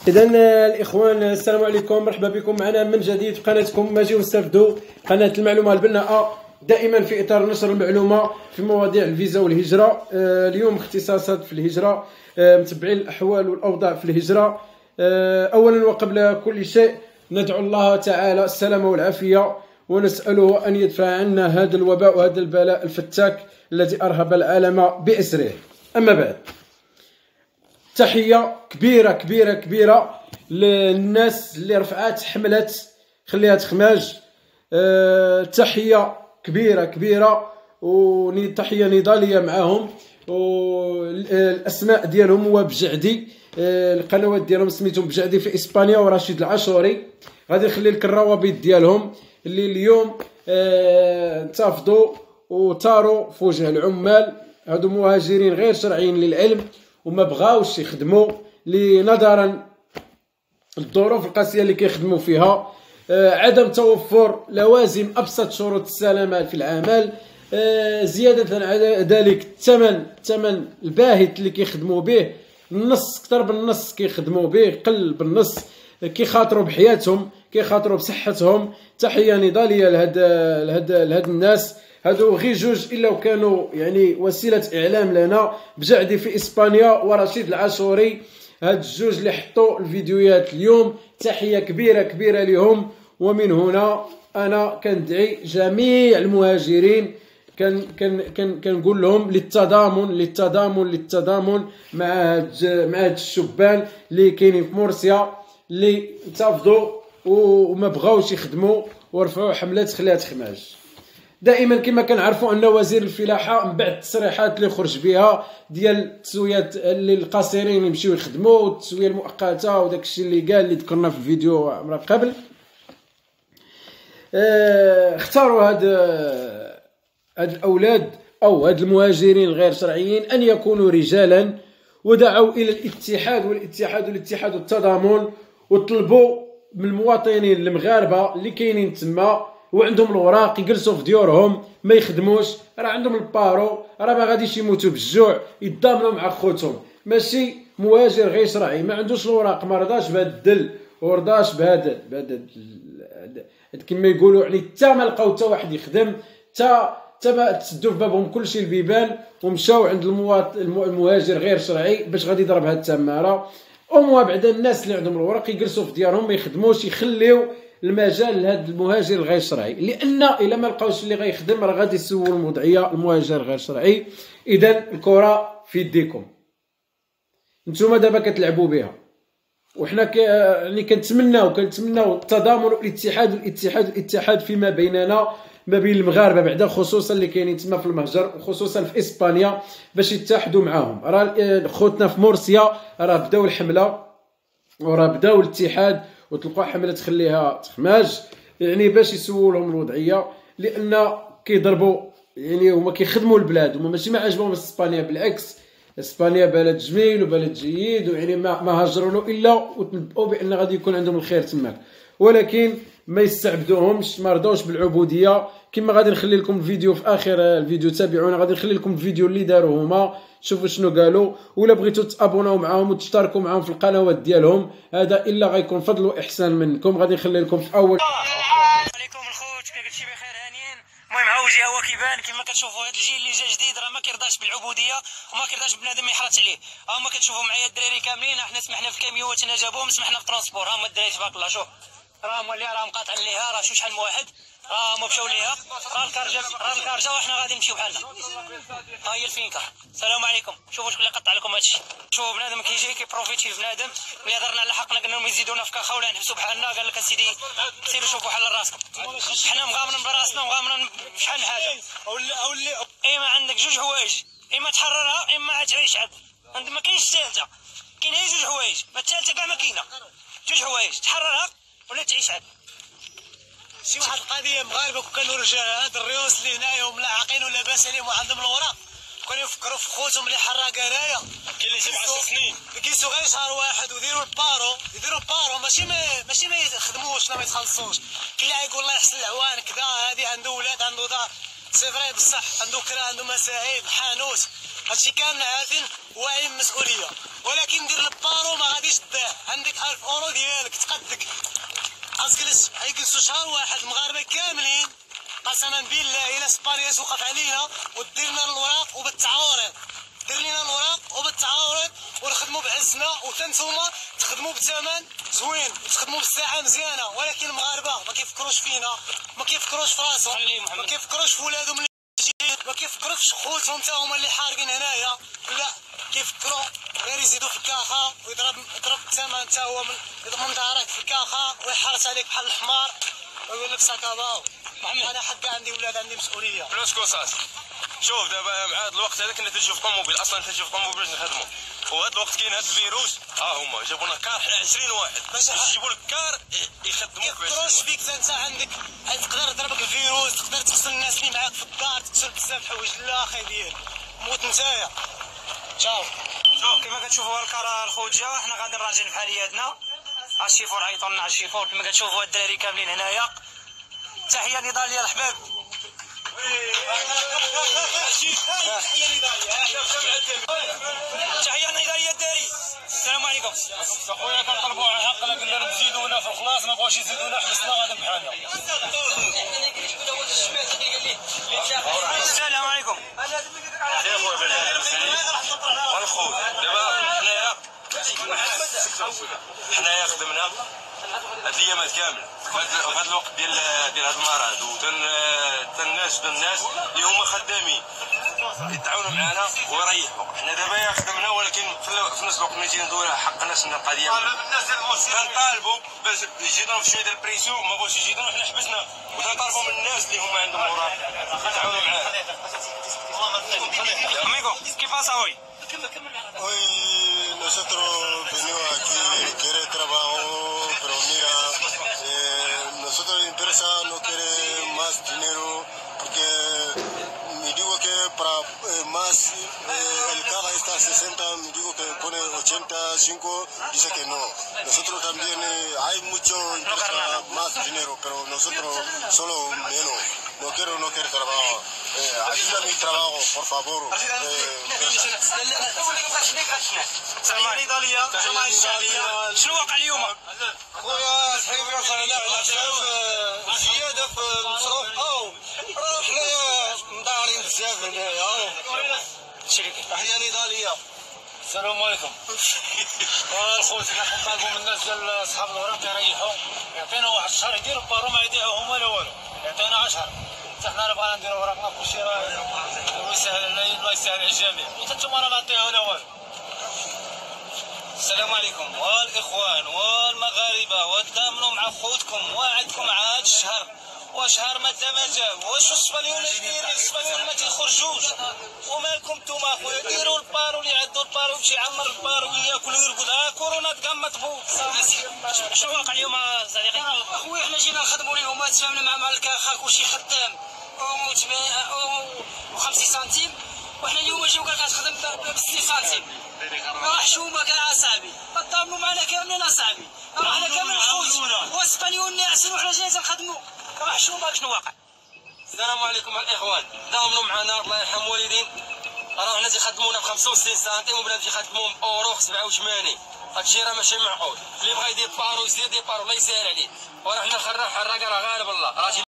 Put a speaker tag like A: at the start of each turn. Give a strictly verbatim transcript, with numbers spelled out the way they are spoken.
A: اذا الاخوان السلام عليكم، مرحبا بكم معنا من جديد في قناتكم ماجي ونستافدوا، قناه المعلومه البناءه دائما في اطار نشر المعلومه في مواضيع الفيزا والهجره. آه اليوم اختصاصات في الهجره، آه متبعين الاحوال والاوضاع في الهجره. آه اولا وقبل كل شيء ندعو الله تعالى السلامه والعافيه، ونساله ان يدفع عنا هذا الوباء وهذا البلاء الفتاك الذي ارهب العالم باسره. اما بعد، تحيه كبيره كبيره كبيره للناس اللي رفعات حمله خليها تخماج. أه تحيه كبيره كبيره وتحيه نضاليه معاهم، والاسماء ديالهم هو بجعدي، أه القنوات ديالهم سميتهم بجعدي في اسبانيا ورشيد العاشوري. غادي نخلي لك الروابط ديالهم اللي اليوم أه انتفضوا وطاروا في وجه العمال. هادو مهاجرين غير شرعيين للعلم وما بغاوش يخدموا نظرا للظروف القاسيه اللي كيخدموا فيها. آه عدم توفر لوازم ابسط شروط السلامه في العمل، آه زياده على ذلك الثمن الثمن الباهت اللي كيخدموا به، النص اكثر بالنص كيخدموا به قل بالنص، كيخاطروا بحياتهم كيخاطروا بصحتهم. تحيه نضاليه لهاد لهاد لهاد الناس. هادو غير جوج الا وكانوا يعني وسيله اعلام لنا، بجعدي في اسبانيا ورشيد العاشوري، هاد الجوج اللي حطوا الفيديوهات اليوم. تحيه كبيره كبيره لهم. ومن هنا انا كندعي جميع المهاجرين، كان كان كان كنقول لهم للتضامن للتضامن للتضامن مع هاد مع هاد الشبان اللي كاينين في مرسيا، اللي انتفضوا وما بغاوش يخدموا ورفعوا حملات خليها تخماج. دائما كما كنعرفوا ان وزير الفلاحه من بعد التصريحات اللي خرج بها ديال التسويات اللي القاصرين يمشيو يخدموا والتسويه المؤقته وداك الشيء اللي قال اللي ذكرنا في الفيديو من قبل، اه اختاروا هاد هاد الاولاد او هاد المهاجرين الغير شرعيين ان يكونوا رجالا، ودعوا الى الاتحاد والاتحاد والاتحاد والتضامن، وطلبوا من المواطنين المغاربه اللي كاينين تما وعندهم الوراق يجلسوا في ديورهم ما يخدموش، راه عندهم البارو، راه ما غاديش يموتوا بالجوع، يتضامنوا مع خوتهم. ماشي مهاجر غير شرعي ما عندوش الوراق، ما رضاش بهذا الدل ورضاش بهذا بهذا كما يقولوا، يعني حتى ما لقاو حتى واحد يخدم، حتى حتى ما تسدوا في بابهم كلشي البيبان ومشاو عند المواطن المهاجر غير شرعي باش غادي يضرب هذه التماره. وموا بعدا الناس اللي عندهم الوراق يجلسوا في ديارهم ما يخدموش، يخليو المجال لهذا المهاجر الغير شرعي، لان الا ما لقاوش اللي غيخدم راه غادي يسولوا الوضعيه المهاجر غير شرعي. اذا الكره في يديكم، نتوما دابا كتلعبوا بها، وحنا ك... يعني كنتمناو كنتمناو التضامن والاتحاد والاتحاد والاتحاد فيما بيننا، ما بين المغاربه بعدا خصوصا اللي كاينين تما في المهجر وخصوصا في اسبانيا، باش يتحدوا معاهم. راه خوتنا في مرسيا راه بداو الحمله وراه بداو الاتحاد وتلقوا حمله تخليها تخماج، يعني باش يسولوا لهم الوضعيه، لان كيضربوا يعني هما كيخدموا البلاد، هما ماشي ما عجبهم اسبانيا، بالعكس اسبانيا بلد جميل وبلد جيد، ويعني ما ما هاجروا له الا وتنبؤوا بان غادي يكون عندهم الخير تماك، ولكن ما يستعبدوهمش، ما رضاوش بالعبوديه. كما غادي نخلي لكم الفيديو في اخر الفيديو، تابعونا غادي نخلي لكم الفيديو اللي داروه هما، شوفوا شنو قالوا، ولا بغيتوا تابوناو معاهم وتشتركوا معاهم في القنوات ديالهم، هذا الا غيكون فضل واحسان منكم. غادي نخلي لكم في اول
B: عليكم الخوت، كلشي بخير هانيين. المهم عوجي هو كيبان كما كتشوفوا، هذا الجيل اللي جا جديد راه ما كيرضاش بالعبوديه وما كيرضاش بنادم يحرط عليه. ها هما كتشوفوا معايا الدراري كاملين، حنا سمحنا في كاميوات انا جابوهم، سمحنا في ترونسبور. ها هما الدراري تبارك الله، شوف راه مولي راه مقاطعين ليها، راه شوف شحال من واحد راه هما مشاو ليها، راه الكارجه راه الكارجه وحنا غادي نمشيو بحالنا. ها هي الفينكر. السلام عليكم. شوفوا شكون اللي قطع لكم هادشي. شوفوا بنادم كيجي كيبروفيتي في بنادم، ملي هضرنا على حقنا قلنا لهم يزيدونا في كاخا ولا نحبسوا بحالنا، قال لك اسيدي سيروا شوفوا حل راسكم. حنا مغامرين براسنا ومغامرين بشحال من حاجه. اولي اولي ايما عندك جوج حوايج، اما تحررها اما تعيش عاد، انت ما كاينش الثالثه، كاين غير جوج حوايج، ما الثالثه كاع ما كاينه، جوج حوايج تحررها ولا تعيش عاد. شي واحد القضيه مغاربه كانوا رجال، هاد الريوس اللي هنايا وملاعقين ولاباس عليهم وعندهم الوراق، كانوا يفكروا في خوتهم اللي حراق هنايا، كاين اللي جاب عشر سنين كيسوا غير شهر واحد ويديروا البارو، يديروا البارو ماشي ما ماشي ما يخدموش ولا ما يتخلصوش. كاين اللي يقول الله يحسن العوان كذا، هذه عنده ولاد عنده دار، سي فري بصح عنده كرا عنده مساعيد الحانوت هادشي كامل عارفين واعيين بالمسؤوليه، ولكن دير البارو ما غاديش تباع. عندك ألف اورو ديالك تقدك غتجلس غيجلسوا شهر واحد المغاربه كاملين قسما بالله الا سباريس وقف علينا ودير لنا الوراق وبالتعاورض، دير لنا الوراق وبالتعاورض ونخدموا بعزنا وتنتوما تخدموا بثمن زوين وتخدموا بالساعه مزيانه. ولكن المغاربه ما كيفكروش فينا، ما كيفكروش في راسهم، ما كيفكروش في ولادهم، ما كيفكروش خوتهم حتى هما اللي حارقين هنايا، لا كيفكروا غير يزيدوا في الكاخه ويضرب يضرب الثمن حتى هو يضمن دارك في الكاخه ويحرس عليك بحال الحمار ويقول لك ساكاباو. انا حتى عندي ولاد عندي مسؤوليه.
C: فلوس كوساس شوف دابا مع هذا الوقت هذا كنا تنجيو في طوموبيل، اصلا تنجيو في طوموبيل باش نخدموا، وهذا الوقت كاين هذا الفيروس ها هما جابوا لنا كار عشرين واحد باش يجيبوا لك كار يخدموك باش
B: كيفكروش فيك انت عندك تقدر تضربك الفيروس، تقدر تغسل الناس اللي معاك في الدار، تكسر بزاف الحوايج. لا اخي ديال موت نتايا. تشاو.
D: شوف كما كتشوفوا الكرا الخوجه حنا غادي راجعين بحالياتنا. الشيفور عيطوا لنا على الشيفور كما كتشوفوا الدراري كاملين هنايا. تحيه نضاليه الحباب. تحيه نضاليه الدراري. السلام عليكم.
C: خويا كنطلبوا على حق قلنا تزيدونا في الخلاص ما بغاوش يزيدونا حبسنا غادي بحالنا.
D: السلام عليكم.
C: والخوت دابا حنايا حنايا خدمنا هاد الايامات كامل في هاد الوقت ديال ديال هاد المرض وتناشد الناس اللي هما خدامين يتعاونوا معنا ويريحوا. حنا دابا خدمنا ولكن في نفس الوقت ملي جينا ندورو حقنا شنو القضيه كنطالبوا باش يزيدونا في شويه ديال البريسيون، ما بغاوش يزيدونا حنا حبسنا، وكنطالبوا من الناس اللي هما عندهم اوراق يتعاونوا معنا.
D: Amigo, ¿qué pasa hoy?
E: Hoy nosotros venimos aquí, quiere trabajo, pero mira, eh, nosotros la empresa no quiere más dinero porque me digo que para eh, más eh, el caja está a sesenta, me digo que pone ochenta y cinco, dice que no. Nosotros también eh, hay mucho empresa más dinero, pero nosotros solo menos. No quiero, no quiero trabajo. Eh, ayuda mi trabajo, por favor.
D: تحيه نضاليه. شنو واقع اليوم؟
E: خويا الحقيقه صرنا على شاف زياده في المصروف او راه حنايا مدارين بزاف هنايا. تحيه نضاليه.
C: السلام عليكم. الخوت حنا كنطالبوا من الناس ديال اصحاب الوراق يريحوا، يعطينا واحد الشهر يديروا البارو ما يديعوا هما لا والو، يعطينا عشرة حتى حنا بغينا نديروا وراقنا كلشي راه الله يسهل علينا الله يسهل على الجميع، وحتى نتوما راه ما عطيوها لا والو.
D: السلام عليكم والاخوان والمغاربه، وتامنوا مع خوتكم وعدكم على هذا الشهر وشهر ما تا ما جا. واش السبانيول دايرين؟ السبانيول ما تيخرجوش، ومالكم نتوما اخويا؟ ديروا البارو اللي عنده البارو يمشي يعمر البارو وياكل ويرقد. ها كورونا تقام مطبوط. شنو واقع اليوم صديقي؟
B: اخويا حنا جينا نخدموا لهم، تفاهمنا مع مع الكاخه كلشي خدام و خمسين سنتيم، وحنا اليوم جاو قال لك تخدم ب ستين سنتيم. راه حشومه كاع اصاحبي، تضامنوا معنا كاملين اصاحبي، راه حنا كاملين خوت واسبانيول ناعسين وحنا جايين تنخدموا، راه حشومه.
D: شنو واقع؟
F: السلام عليكم الاخوان، داوموا معنا الله يرحم الوالدين. راه حنا تيخدمونا ب خمسة وستين سنتيم وبنات تيخدموا باورو ب سبعة وثمانين. هادشي راه ماشي معقول. اللي بغا يدير بارو يسير يدير بارو الله يسهل عليه. وراه حنا الخراج حراقه راه غالب الله.